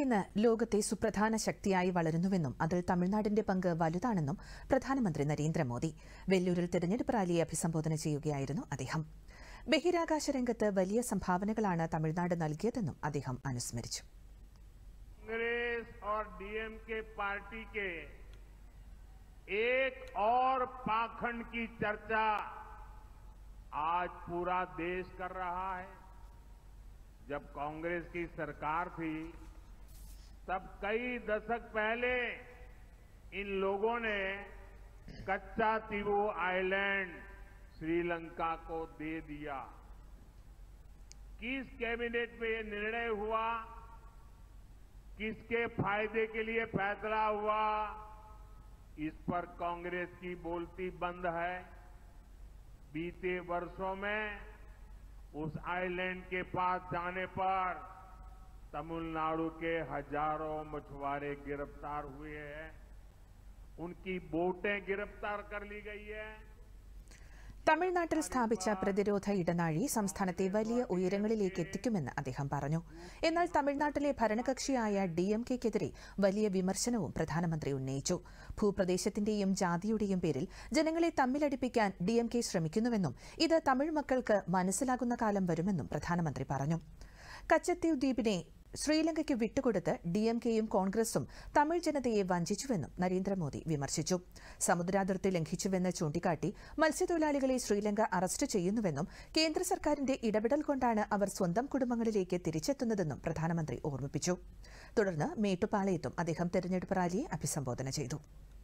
ഇന്ന് ലോകത്തെ സുപ്രധാന ശക്തിയായി വളരുന്നുവെന്നും അതിൽ തമിഴ്നാടിന്റെ പങ്ക് വലുതാണെന്നും പ്രധാനമന്ത്രി നരേന്ദ്രമോദി വെല്ലൂരിൽ തെരഞ്ഞെടുപ്പ് റാലിയെ അഭിസംബോധന ചെയ്യുകയായിരുന്നു അദ്ദേഹം. ബഹിരാകാശ രംഗത്ത് വലിയ സംഭാവനകളാണ് തമിഴ്നാട് നൽകിയതെന്നും അദ്ദേഹം അനുസ്മരിച്ചു. कांग्रेस और डीएमके पार्टी के एक और पाखंड की चर्चा आज पूरा देश कर रहा है. जब कांग्रेस की सरकार थी तब कई दशक पहले इन लोगों ने कच्चा तीवू आइलैंड श्रीलंका को दे दिया. किस कैबिनेट में ये निर्णय हुआ, किसके फायदे के लिए फैसला हुआ, इस पर कांग्रेस की बोलती बंद है. बीते वर्षों में उस आइलैंड के पास जाने पर तमिलनाडु के हजारों मछुआरे गिरफ्तार हुए हैं, उनकी बोटें गिरफ्तार कर ली गई है. തമിഴ്നാട്ടിൽ സ്ഥാപിച്ച പ്രതിരോധ ഇടനാഴി സംസ്ഥാനത്തെ വലിയ ഉയരങ്ങളിലേക്ക് എത്തിക്കുമെന്ന് അദ്ദേഹം പറഞ്ഞു. എന്നാൽ തമിഴ്നാട്ടിലെ ഭരണകക്ഷിയായ ഡിഎംകെക്കെതിരെ വലിയ വിമർശനവും പ്രധാനമന്ത്രി ഉന്നയിച്ചു. ഭൂപ്രദേശത്തിന്റെയും ജാതിയുടെയും പേരിൽ ജനങ്ങളെ തമ്മിലടിപ്പിക്കാൻ ഡിഎംകെ ശ്രമിക്കുന്നുവെന്നും ഇത് തമിഴ് മക്കൾക്ക് മനസ്സിലാകുന്ന കാലം വരുമെന്നും പ്രധാനമന്ത്രി പറഞ്ഞു. കച്ചത്തീവ് ദ്വീപിനെ ശ്രീലങ്കയ്ക്ക് വിട്ടുകൊടുത്ത് ഡിഎംകെയും കോൺഗ്രസും തമിഴ് ജനതയെ വഞ്ചിച്ചുവെന്നും നരേന്ദ്രമോദി വിമർശിച്ചു. സമുദ്രാതിർത്തി ലംഘിച്ചുവെന്ന് ചൂണ്ടിക്കാട്ടി മത്സ്യത്തൊഴിലാളികളെ ശ്രീലങ്ക അറസ്റ്റ് ചെയ്യുന്നുവെന്നും കേന്ദ്ര സർക്കാരിന്റെ ഇടപെടൽ കൊണ്ടാണ് അവർ സ്വന്തം കുടുംബങ്ങളിലേക്ക് തിരിച്ചെത്തുന്നതെന്നും പ്രധാനമന്ത്രി ഓർമ്മിപ്പിച്ചു. തുടർന്ന് മേട്ടുപ്പാളയത്തും അദ്ദേഹം തെരഞ്ഞെടുപ്പ് റാലിയെ അഭിസംബോധന ചെയ്തു.